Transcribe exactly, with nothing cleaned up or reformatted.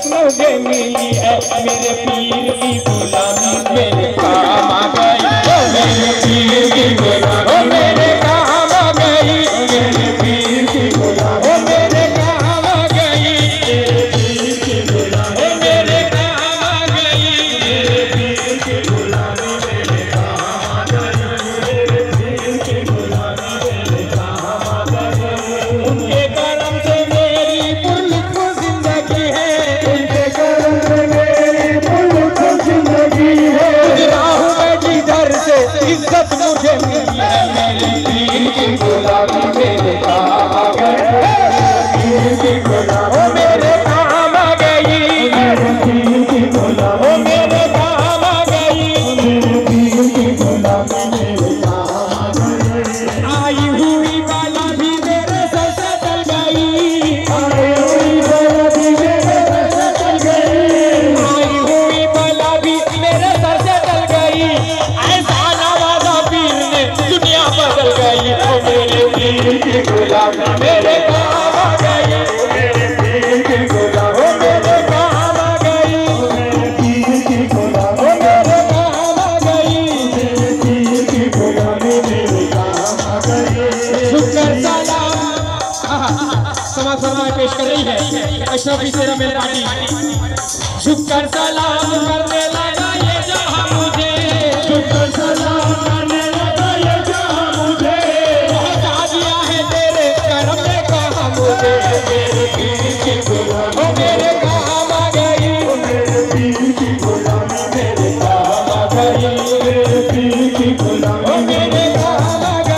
इज्जत मुझे मिली है, मेरे पीर की गुलामी मेरे काम आ गई, मेरे पीर की गुलामी मेरे काम आ गई, मेरे पीर की गुलामी मेरे काम आ गई, मेरे पीर की गुलामी मेरे काम आ गई, मेरे पीर की गुलामी मेरे काम आ गई, मेरे पीर की गुलामी मेरे काम आ गई। उनके करम से मेरी पुरलिख जिंदगी है, उनके करम से मेरी पुरलिख जिंदगी है, राहु में जिधर से इज्जत मुझे मिली है, मेरे पीर की गुलामी मेरे काम आ गई, पीर की गुलामी मेरे काम आ गई, मेरे पीर की गुलामी मेरे काम आ गई, मेरे पीर की गुलामी मेरे काम आ गई। आई हुई बाला भी मेरे सर से चल गई, आई हुई बाला भी मेरे सर से चल गई, आई हुई बाला भी मेरे सर से चल गई, ऐसा नवाजा पीर ने दुनिया बदल गई, ओ मेरे पीर की गुलामी मेरे काम आ गई, मेरे पीर की गुलामी मेरे काम आ गई, मेरे पीर की गुलामी मेरे काम आ गई, मेरे पीर की गुलामी मेरे काम आ गई। शुक्र सलाम समाज समाज पेश कर रही है अशरफी सेरा मेल पार्टी। शुक्र सलाम